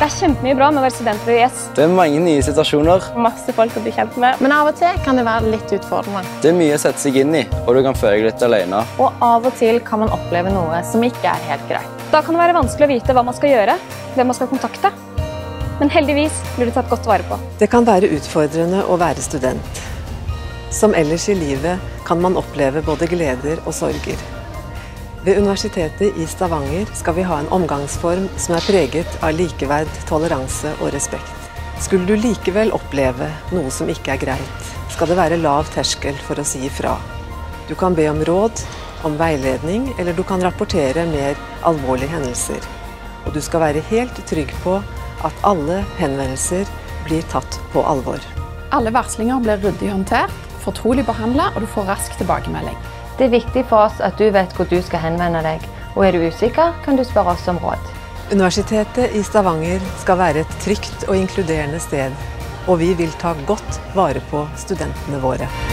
Det er kjempemye bra med å være student på UiS. Det er mange nye situasjoner. Masse folk å bli kjent med. Men av og til kan det være litt utfordrende. Det er mye å sette seg inn i, og du kan føle deg litt alene. Og av og til kan man oppleve noe som ikke er helt greit. Da kan det være vanskelig å vite hva man skal gjøre, hvem man skal kontakte. Men heldigvis blir du tatt godt vare på. Det kan være utfordrende å være student. Som ellers i livet kan man oppleve både gleder og sorger. Ved Universitetet i Stavanger skal vi ha en omgangsform som er preget av likeverd, toleranse og respekt. Skulle du likevel oppleve noe som ikke er greit, skal det være lav terskel for å si ifra. Du kan be om råd, om veiledning, eller du kan rapportere mer alvorlige hendelser. Og du skal være helt trygg på at alle henvendelser blir tatt på alvor. Alle varslinger blir ryddig håndtert, fortrolig behandlet, og du får rask tilbakemelding. Det er viktig for oss at du vet hvor du skal henvende deg, og er du usikker, kan du spørre oss om råd. Universitetet i Stavanger skal være et trygt og inkluderende sted, og vi vil ta godt vare på studentene våre.